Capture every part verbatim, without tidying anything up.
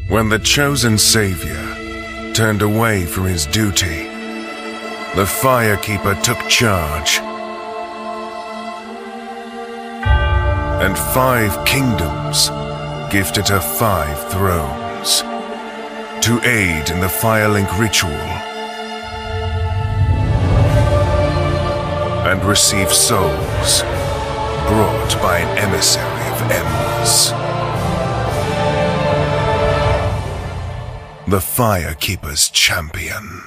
When the chosen savior turned away from his duty, the Firekeeper took charge, and five kingdoms gifted her five thrones to aid in the Firelink ritual and receive souls brought by an emissary of Embers. The Firekeeper's champion.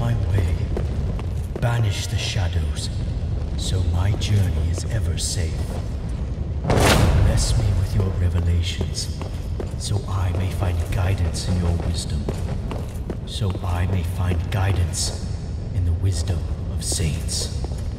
my way. Banish the shadows, so my journey is ever safe. Bless me with your revelations, so I may find guidance in your wisdom. So I may find guidance in the wisdom of saints.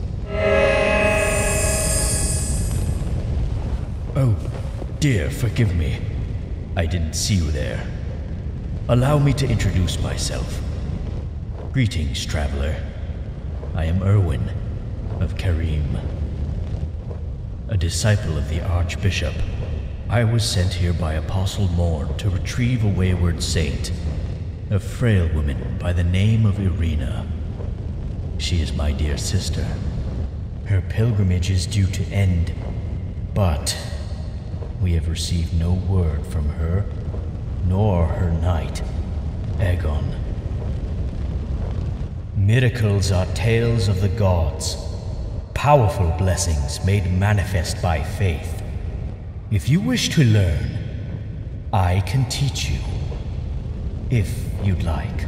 Oh, dear, forgive me. I didn't see you there. Allow me to introduce myself. Greetings, traveler. I am Erwin of Carim, a disciple of the Archbishop. I was sent here by Apostle Morn to retrieve a wayward saint, a frail woman by the name of Irina. She is my dear sister. Her pilgrimage is due to end, but we have received no word from her, nor her knight, Aegon. Miracles are tales of the gods, powerful blessings made manifest by faith. If you wish to learn, I can teach you, if you'd like.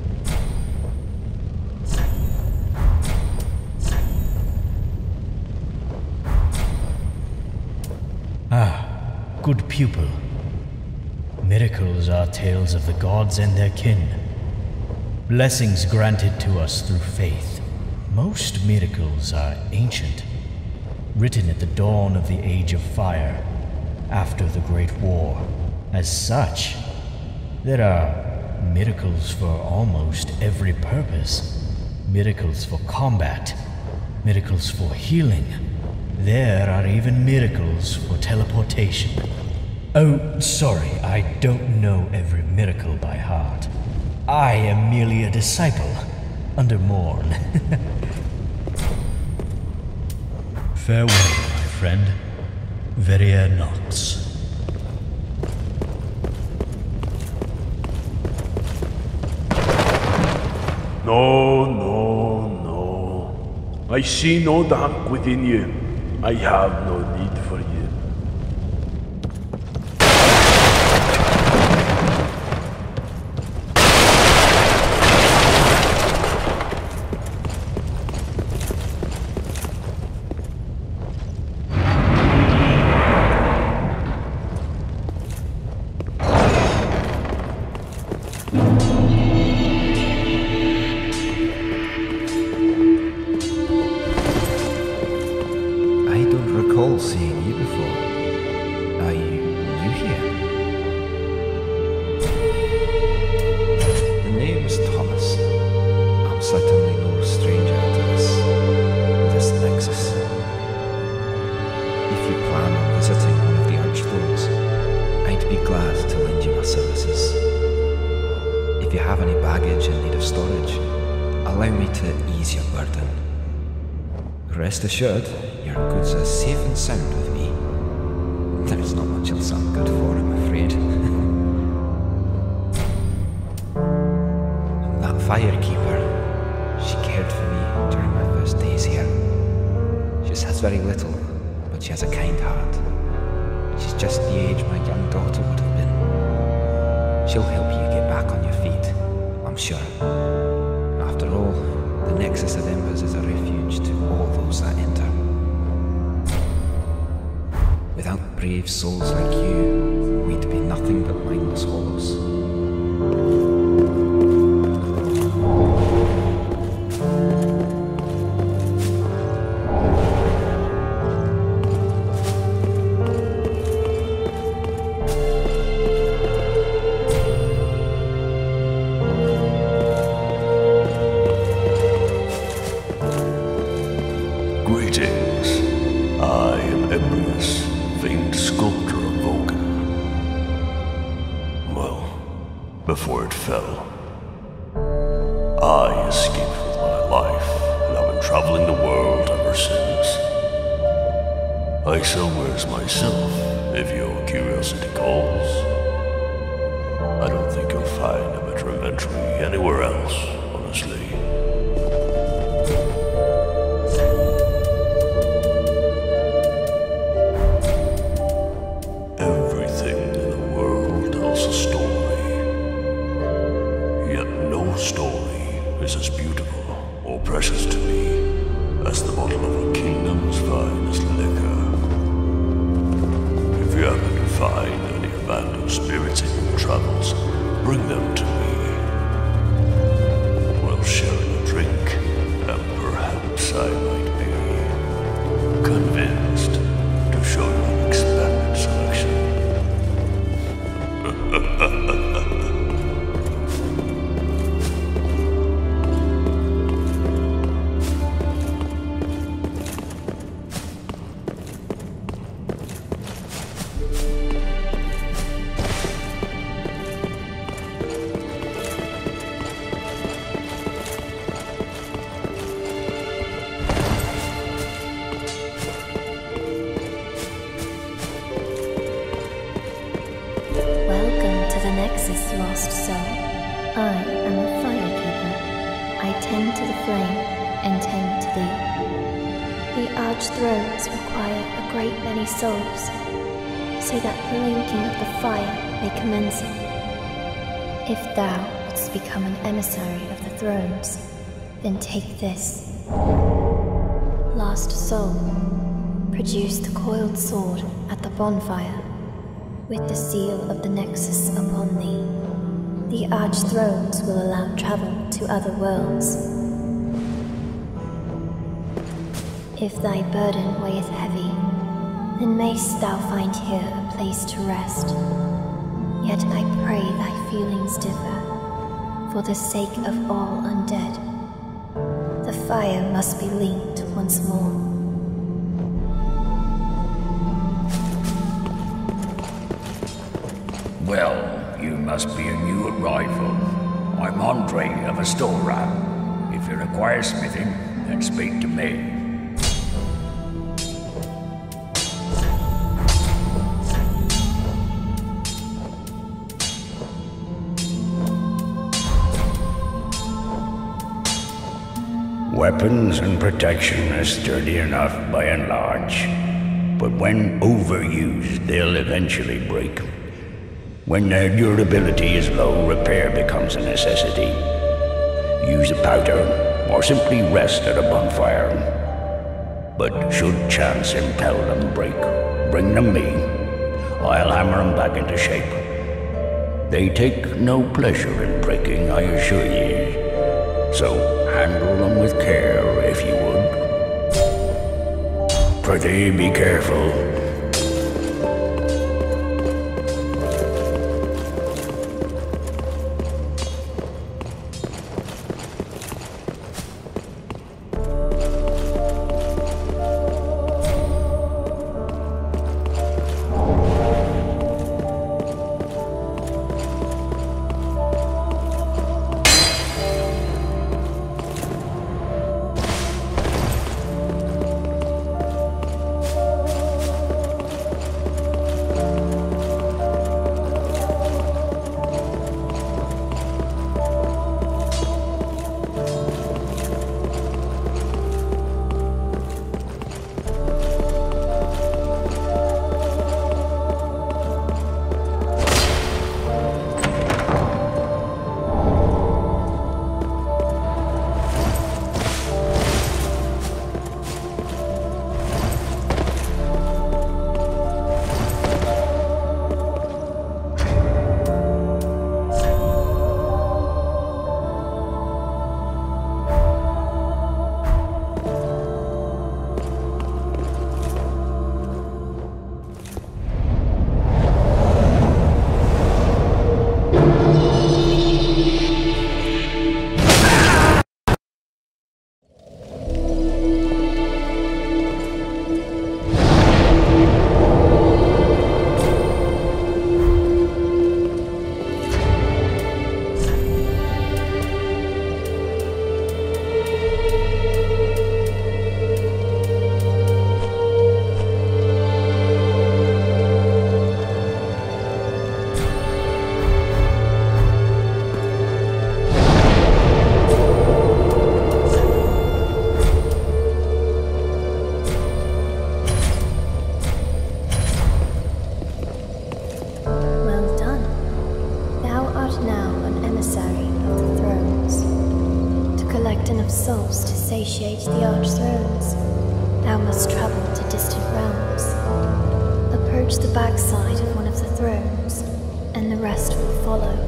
Ah, good pupil. Miracles are tales of the gods and their kin. Blessings granted to us through faith. Most miracles are ancient, written at the dawn of the Age of Fire, after the Great War. As such, there are miracles for almost every purpose. Miracles for combat, miracles for healing. There are even miracles for teleportation. Oh, sorry, I don't know every miracle by heart. I am merely a disciple under Morn. Farewell, my friend. Veria Nox. No, no, no. I see no dark within you. I have no need for you. Seeing you before. Are you new here? The name is Thomas. I'm certainly no stranger to this, this nexus. If you plan on visiting one of the Archthrones, I'd be glad to lend you my services. If you have any baggage in need of storage, allow me to ease your burden. Rest assured, your goods are safe and sound with me. There's not much else I'm good for, I'm afraid. And that firekeeper, she cared for me during my first days here. She says very little, but she has a kind heart. She's just the age my young daughter would have been. She'll help you get back on your feet, I'm sure. After all, the Nexus of Embers is a refuge to all those that enter. Without brave souls like you, we'd be nothing but mindless hollows. Greetings. I am Embrius, famed sculptor of Vulcan. Well, before it fell, I escaped with my life, and I've been traveling the world ever since. I sell wares myself, if your curiosity calls. I don't think you'll find a better inventory anywhere else, honestly. Story is as beautiful beautiful or precious to me as the bottle of a kingdom's finest liquor. If you happen to find any abandoned spirits in your travels, bring them to me. We'll share a drink, and perhaps I might be convinced to show you an expanded selection. Nexus, lost soul. I am a firekeeper. I tend to the flame and tend to thee. The arch-thrones require a great many souls, so that the linking of the fire may commence it. If thou wouldst become an emissary of the thrones, then take this. Lost soul, produce the coiled sword at the bonfire, with the seal of the Nexus upon thee. The arch-thrones will allow travel to other worlds. If thy burden weigheth heavy, then mayst thou find here a place to rest. Yet I pray thy feelings differ, for the sake of all undead. The fire must be linked once more. Well, you must be a new arrival. I'm Andre of Astora. If you require smithing, then speak to me. Weapons and protection are sturdy enough by and large, but when overused, they'll eventually break. When their durability is low, repair becomes a necessity. Use a powder, or simply rest at a bonfire. But should chance impel them break, bring them me. I'll hammer them back into shape. They take no pleasure in breaking, I assure ye. So handle them with care, if you would. Prithee, be careful. collect enough souls to satiate the Archthrones, thou must travel to distant realms. Approach the backside of one of the thrones, and the rest will follow.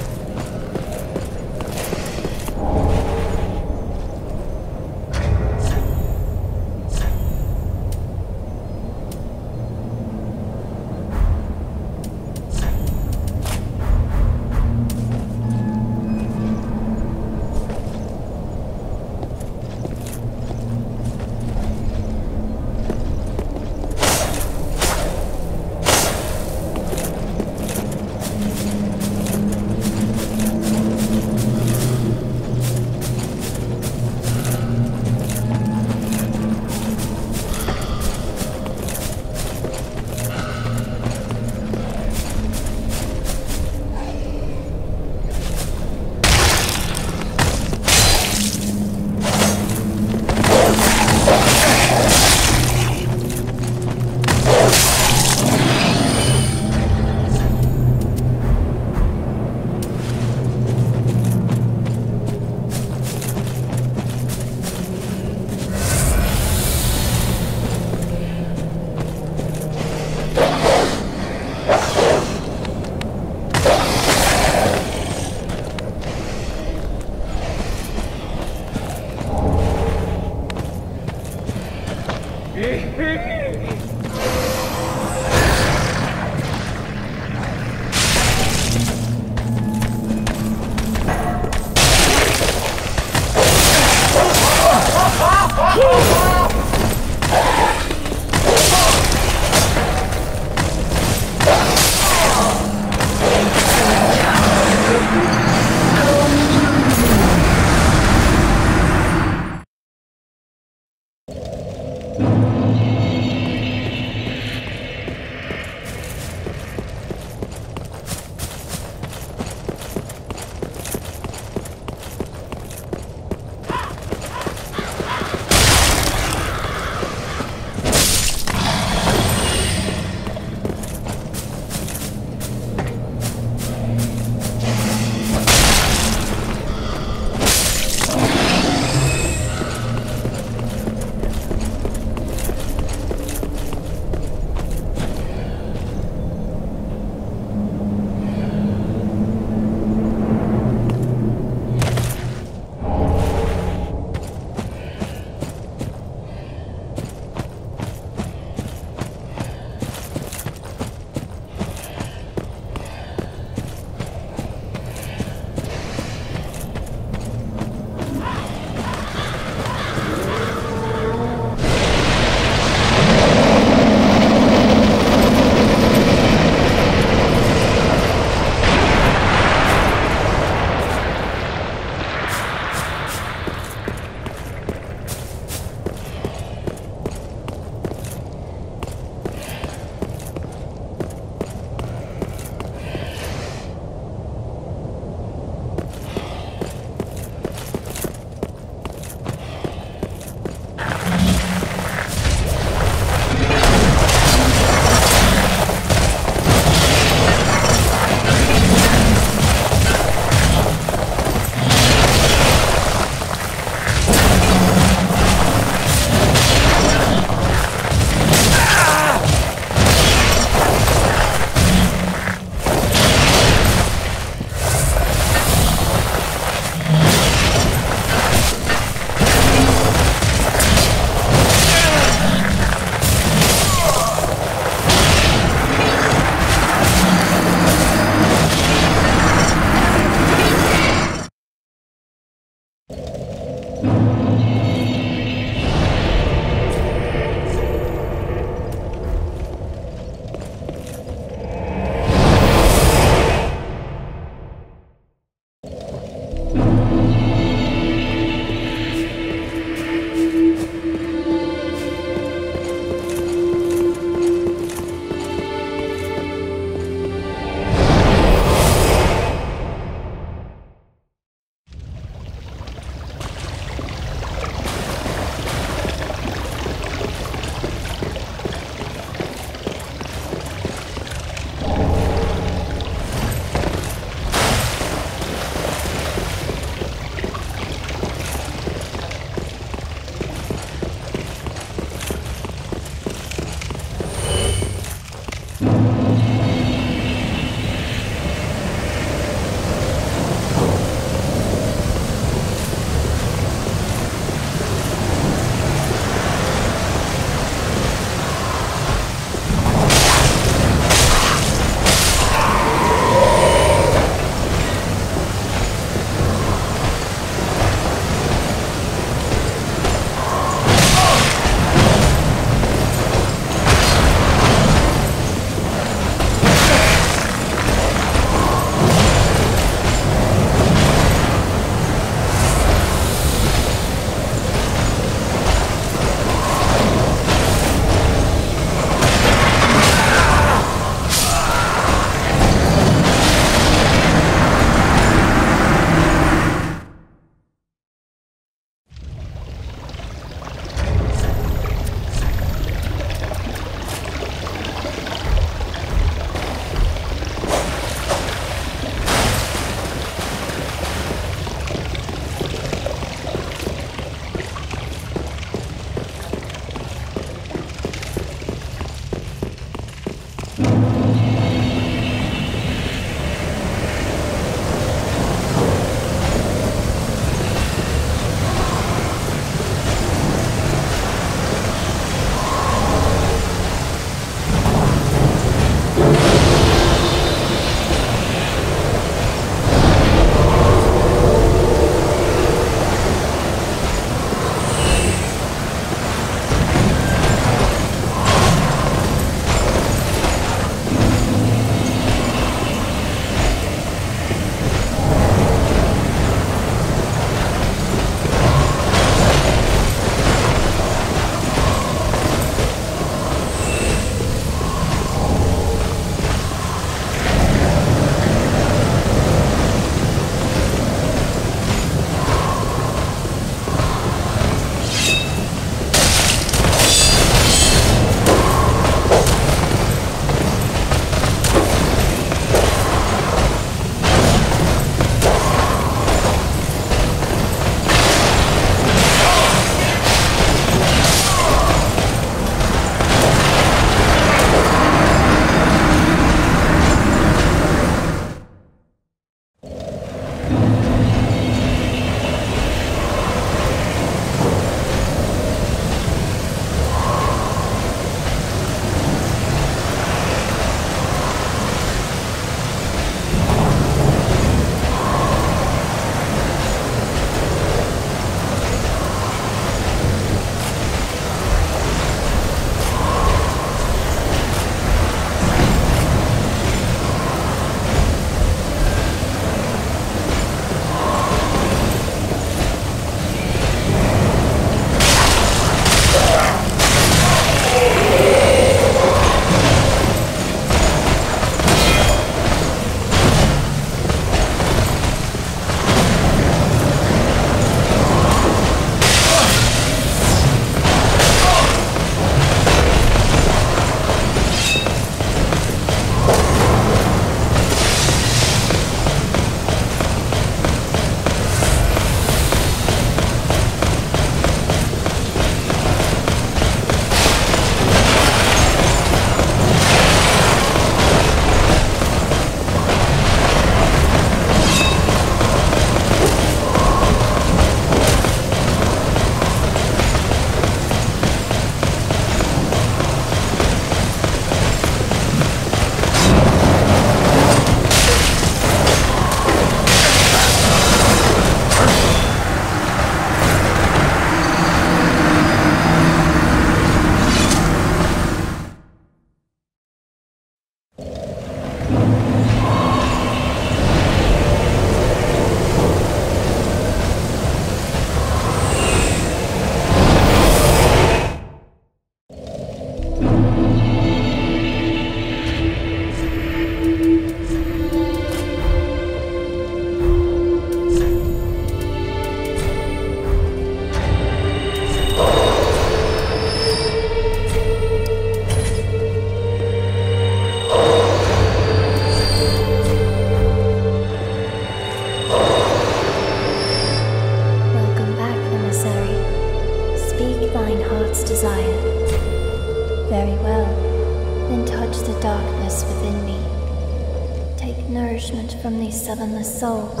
heart's desire. Very well, then touch the darkness within me. Take nourishment from these southernless souls.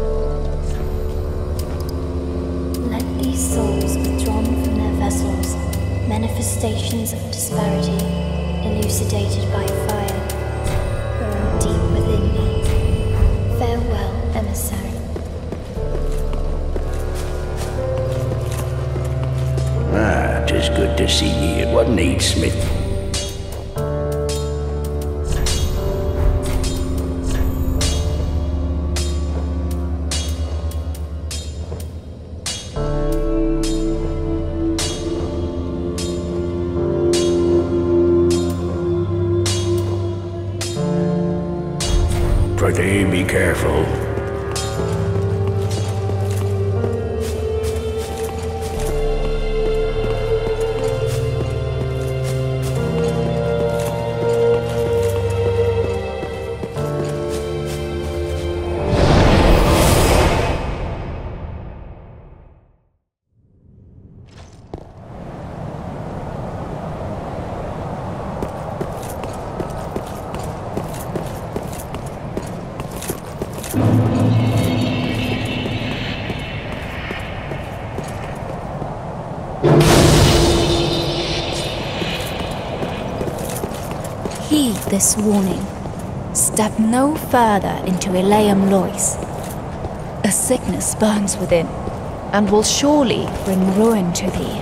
Let these souls withdrawn from their vessels, manifestations of disparity, elucidated by fire, burn deep within me. Farewell, emissary. Ah, 'tis good to see ye. What needs, Smith? Prithee, be careful. Heed this warning. Step no further into Elaeum Lois. A sickness burns within, and will surely bring ruin to thee.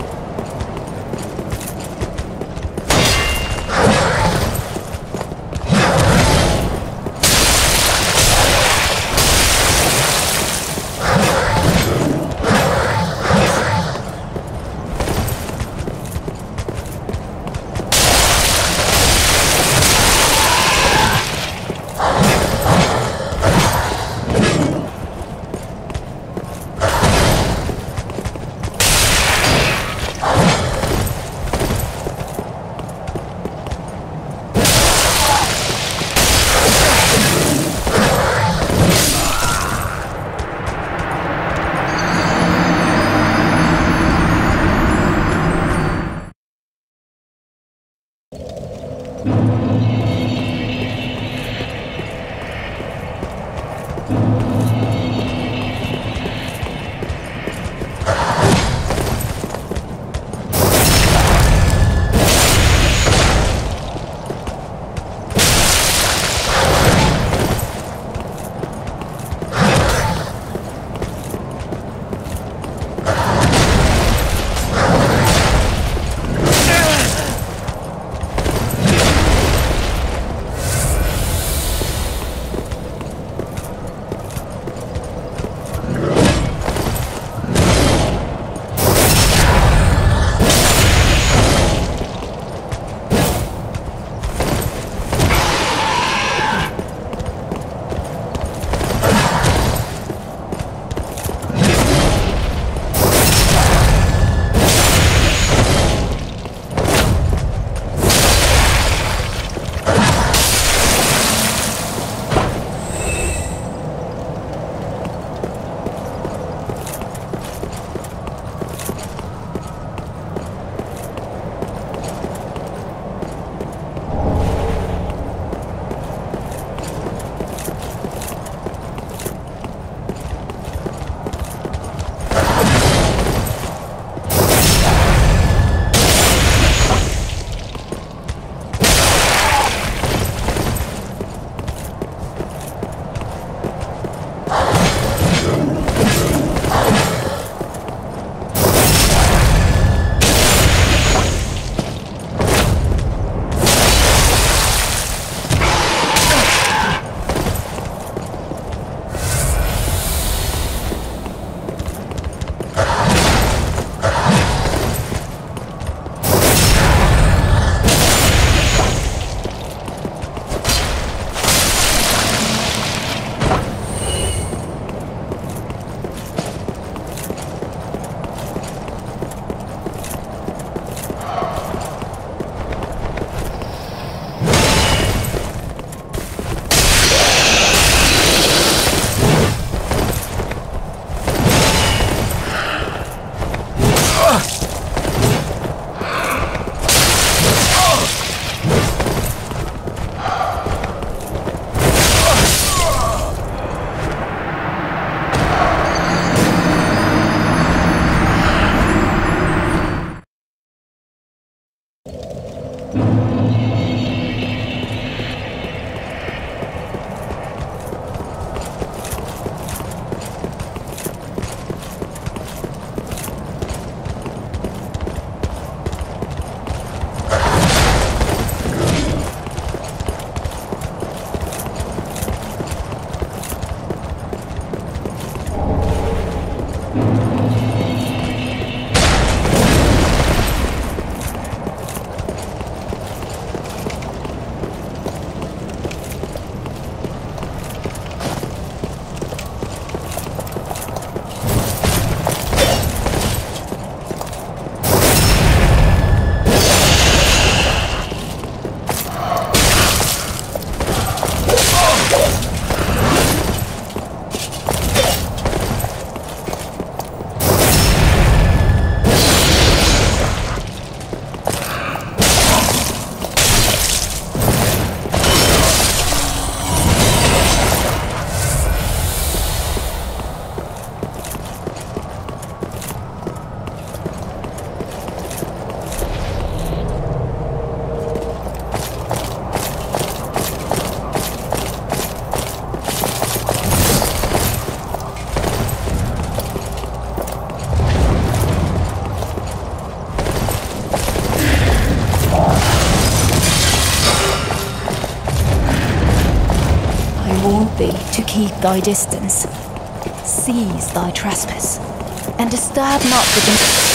thy distance. Cease thy trespass, and disturb not the...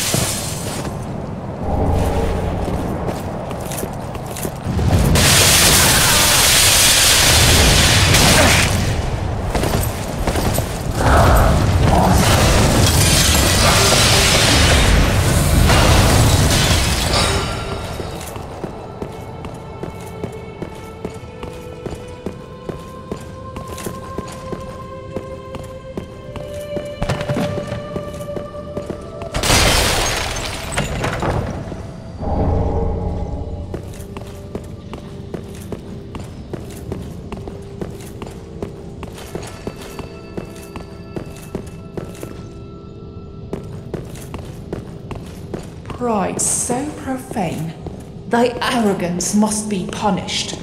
Pride so profane, thy arrogance must be punished.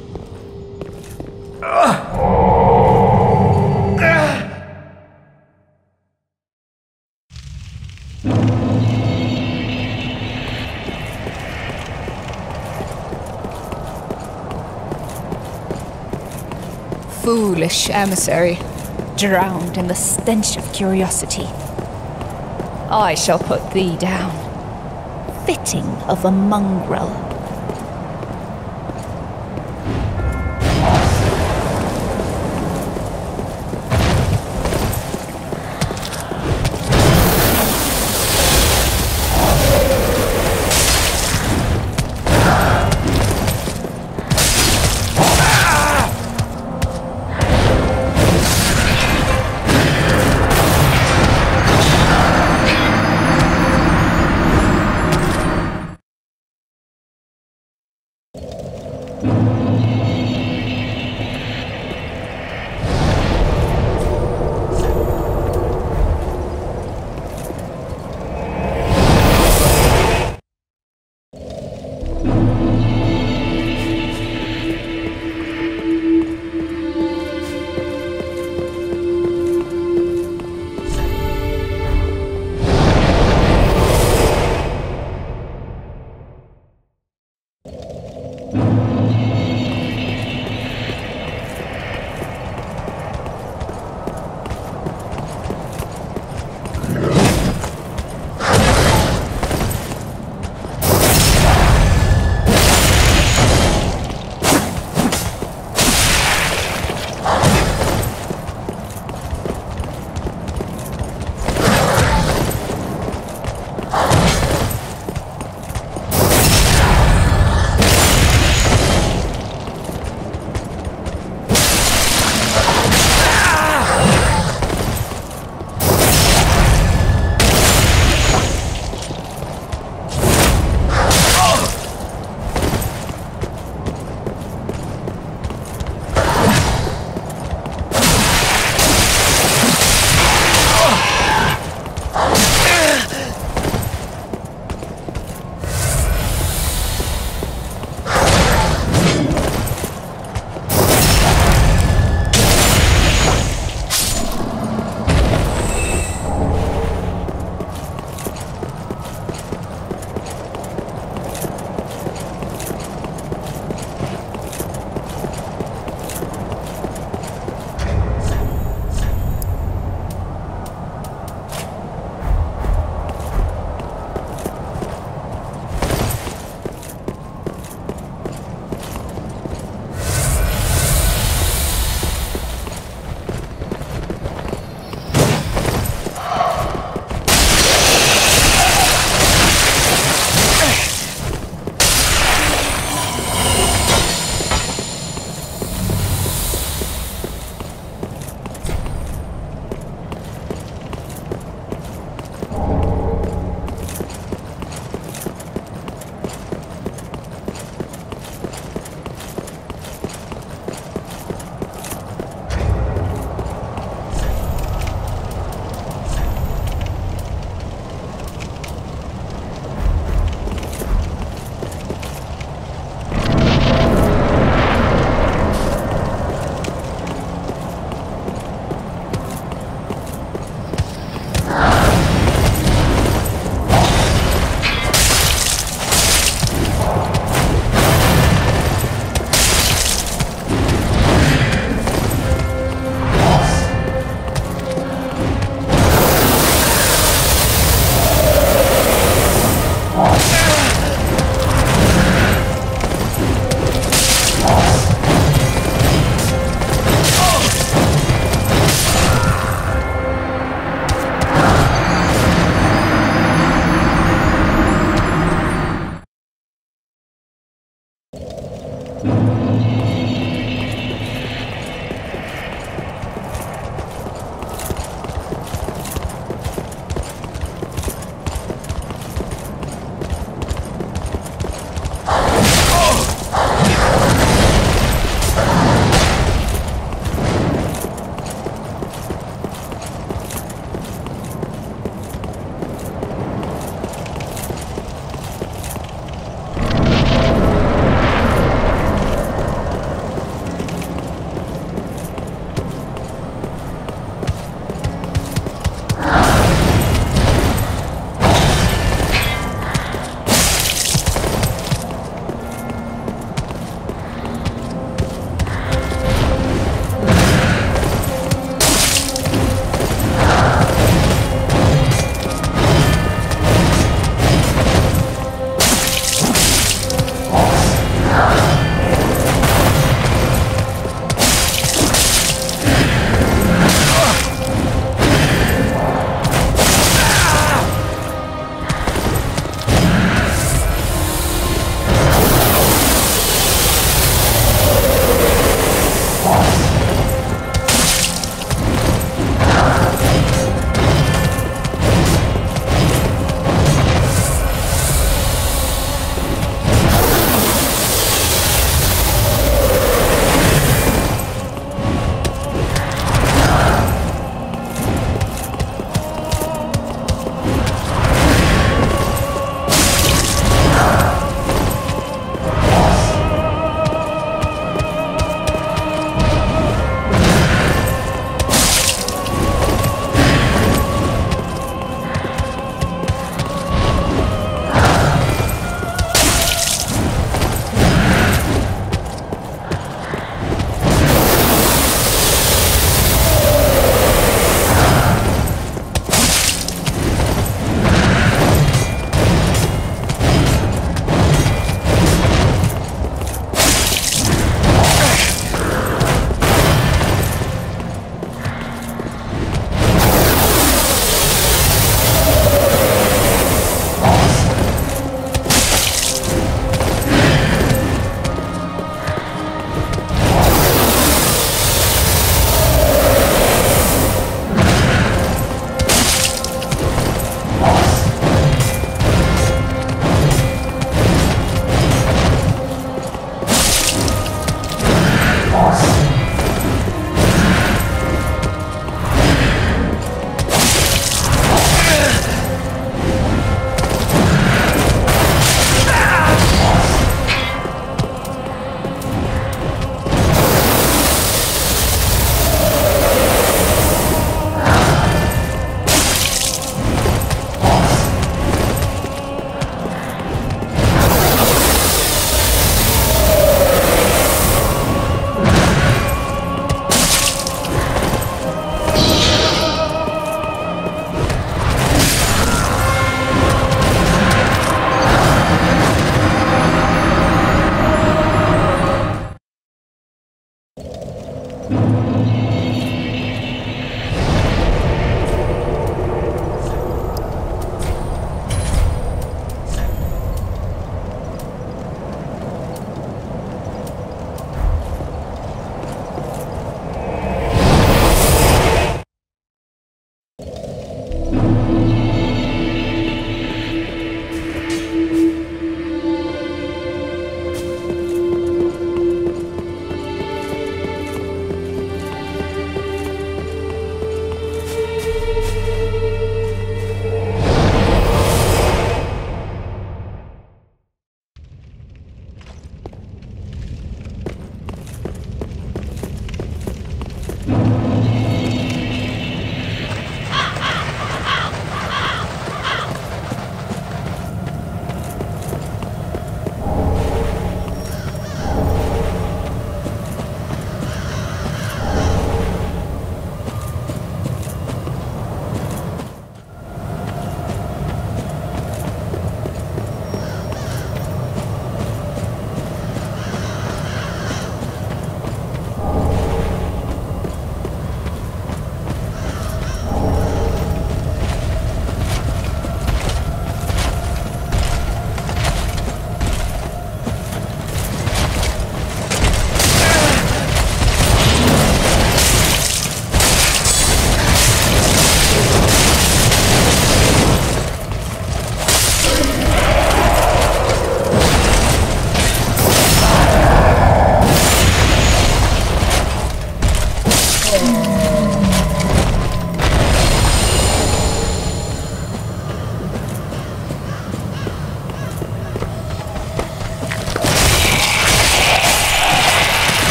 Foolish emissary, drowned in the stench of curiosity. I shall put thee down, fitting of a mongrel.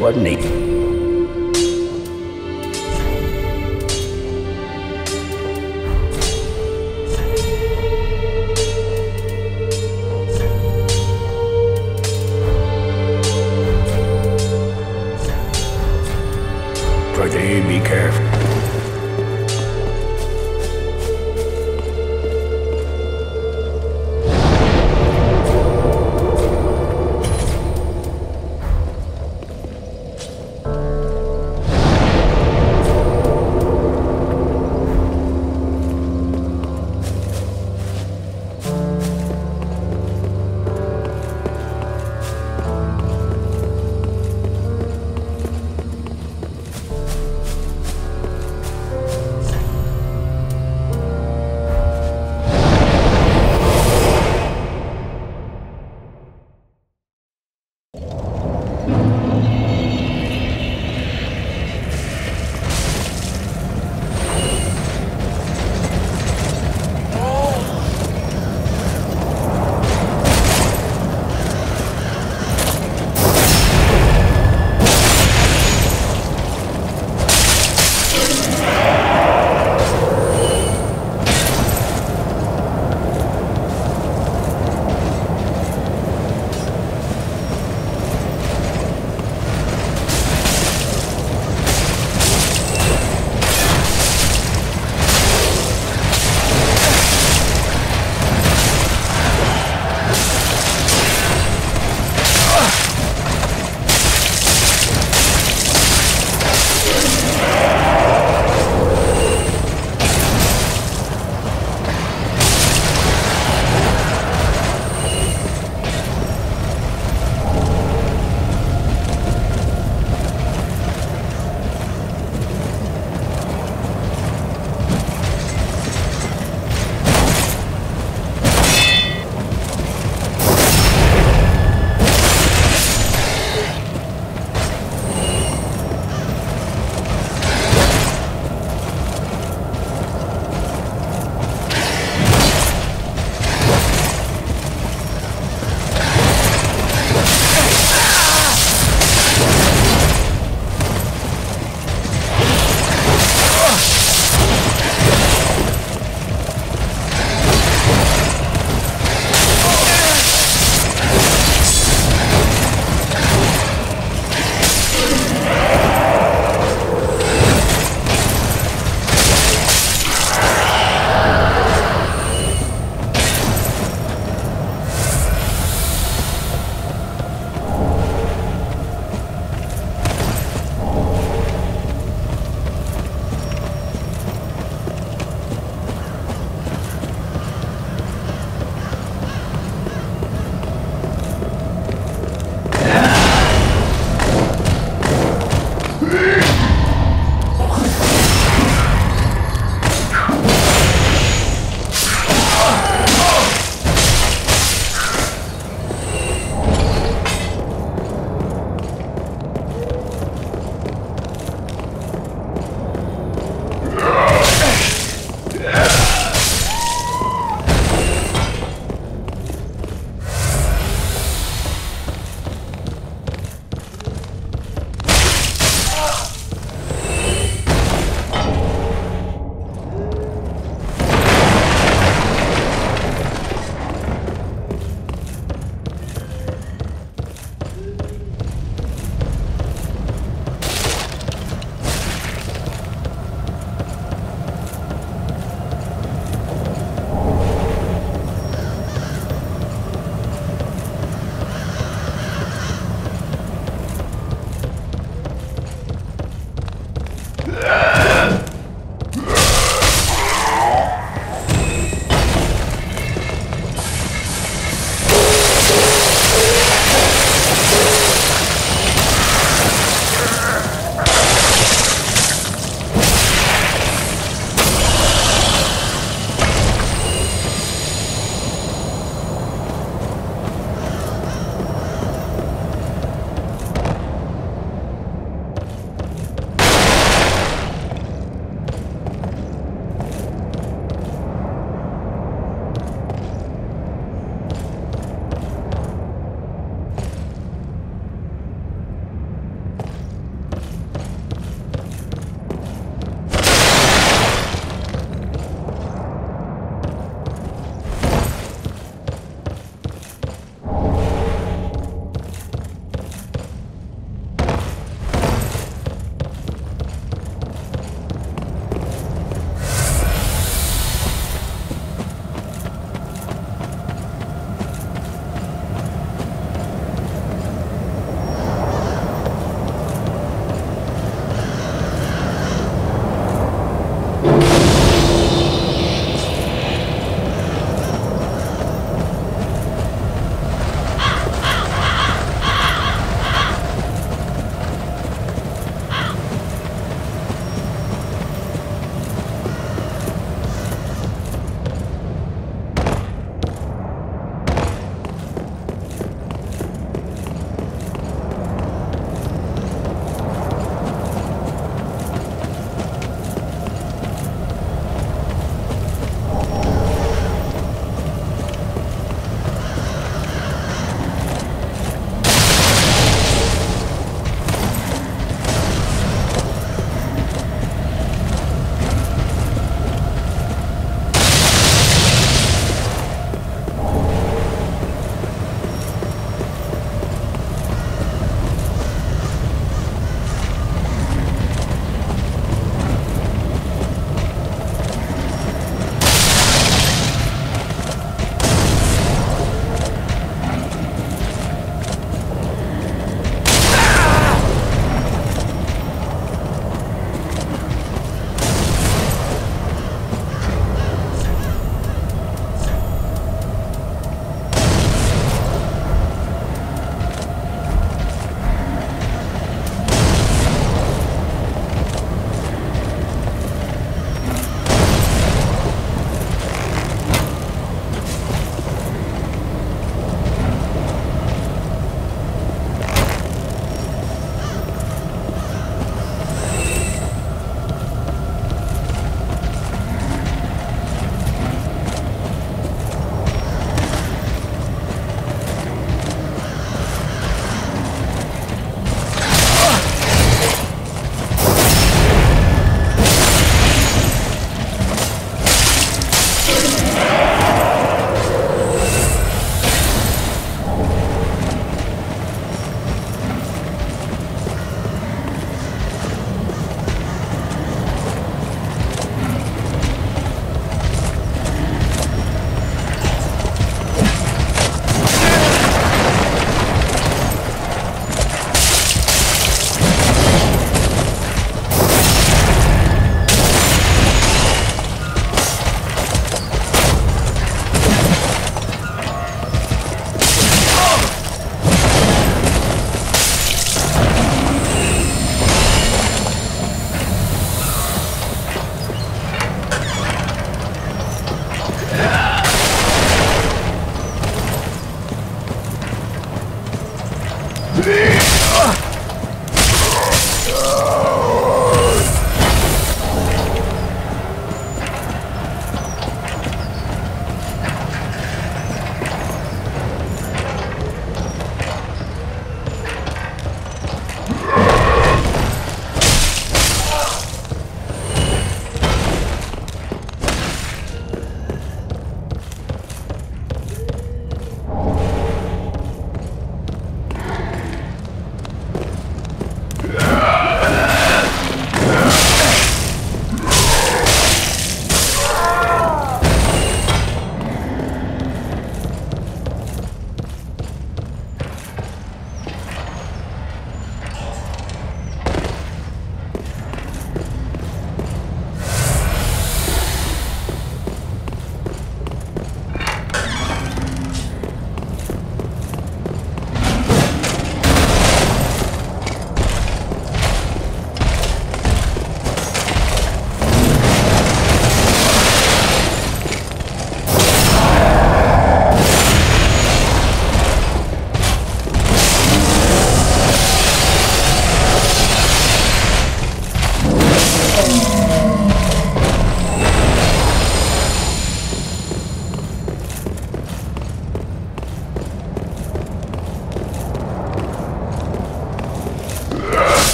wasn't he? Pretty be careful.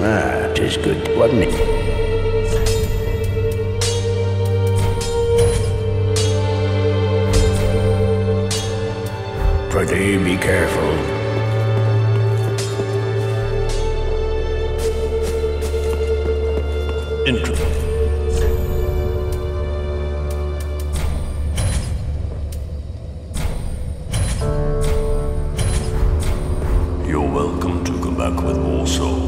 Ah, 'tis good, wasn't it? Prithee, be careful. Interesting. You're welcome to come back with more souls.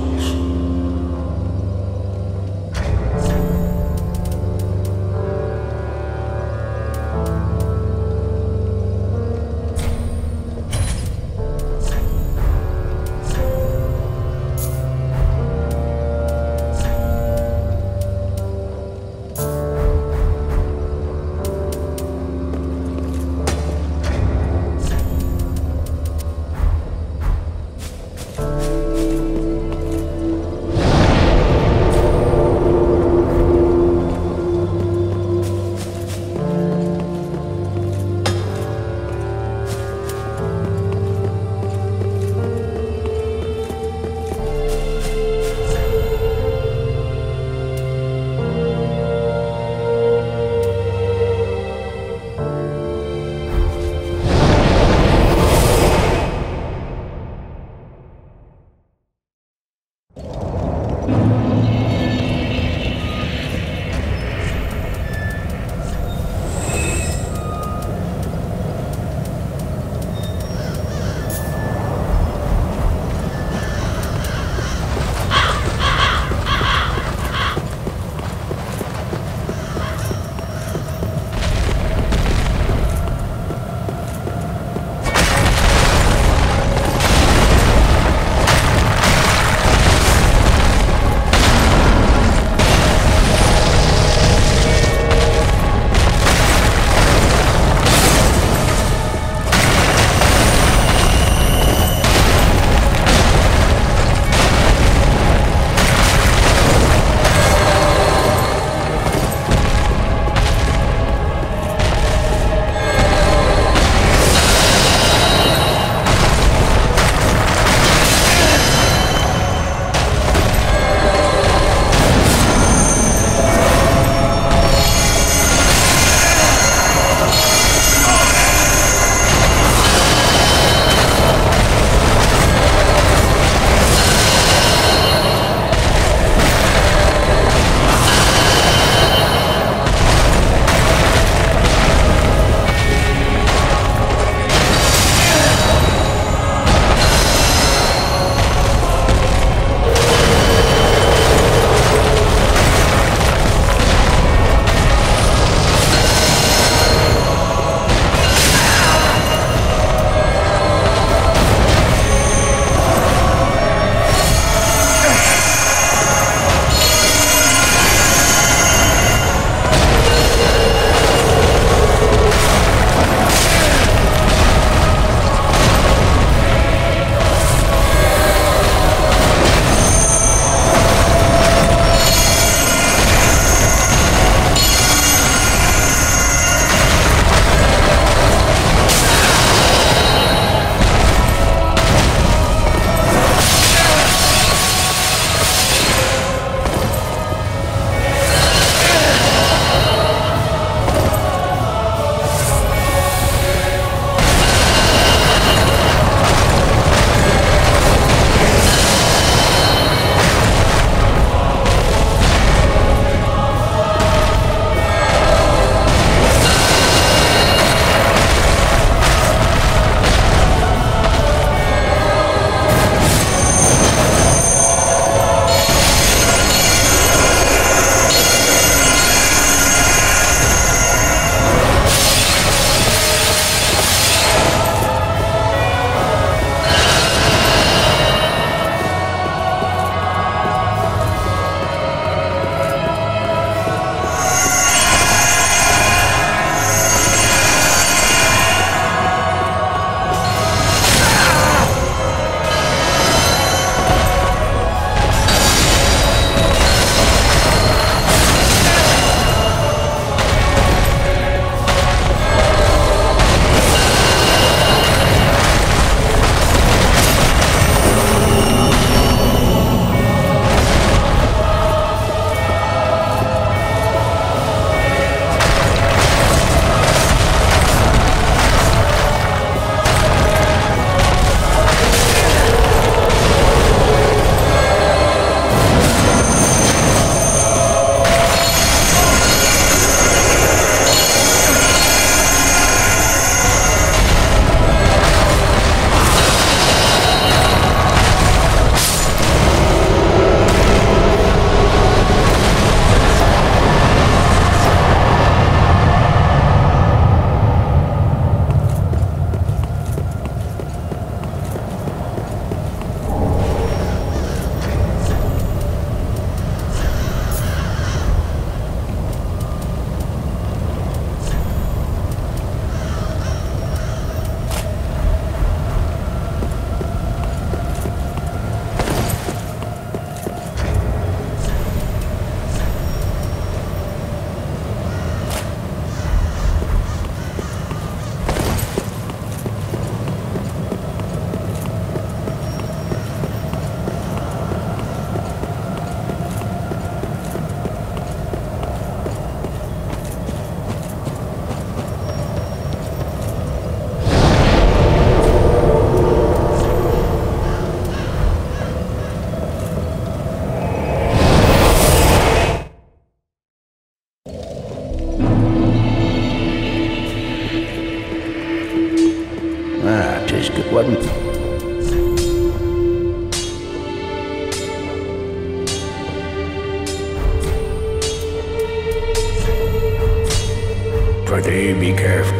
for thee, be careful.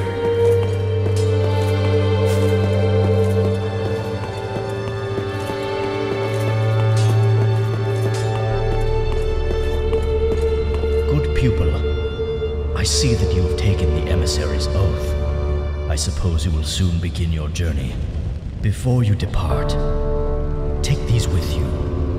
Good pupil, I see that you have taken the emissary's oath. I suppose you will soon begin your journey. Before you depart, take these with you.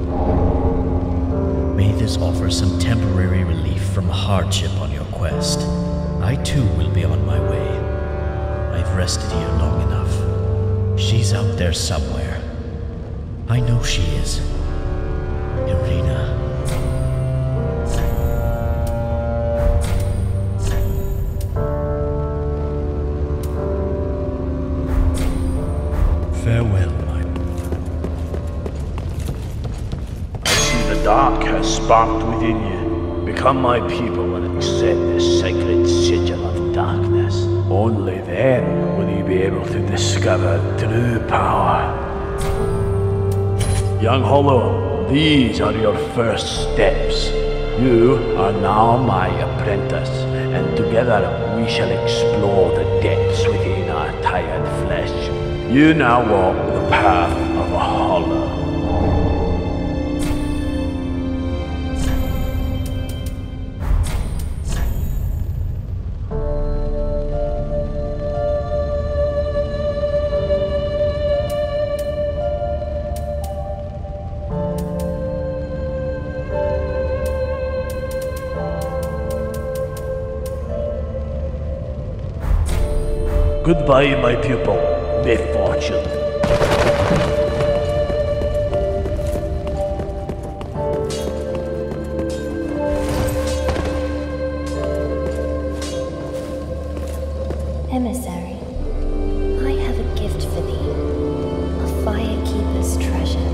May this offer some temporary relief from hardship on your quest. I too will be on my way. I've rested here long enough. She's out there somewhere. I know she is. Irina. Farewell, my... I see the dark has sparked within you. Become my pupil and accept this sacred sigil of darkness. Only then will you be able to discover true power. Young Hollow, these are your first steps. You are now my apprentice, and together we shall explore the depths within our tired flesh. You now walk the path of a hollow. Goodbye, my pupil. May fortune. Emissary, I have a gift for thee. A firekeeper's treasure.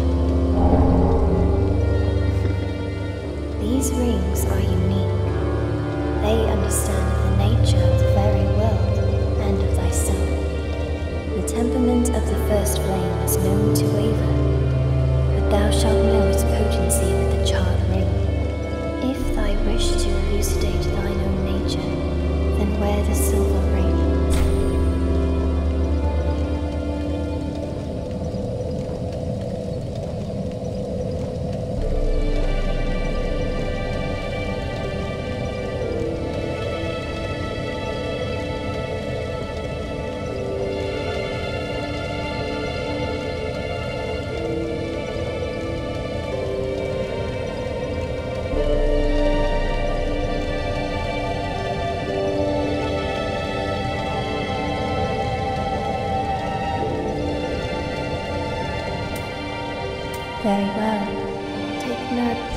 These rings are unique. They understand the nature of the very world and of thyself. The temperament of the first flame is known to waver, but thou shalt know its potency with the charred ring. If thy wish to elucidate thine own nature, then wear the silver ring. Very well. Take note.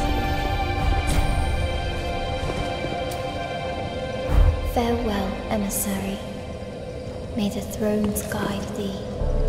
Farewell, emissary. May the thrones guide thee.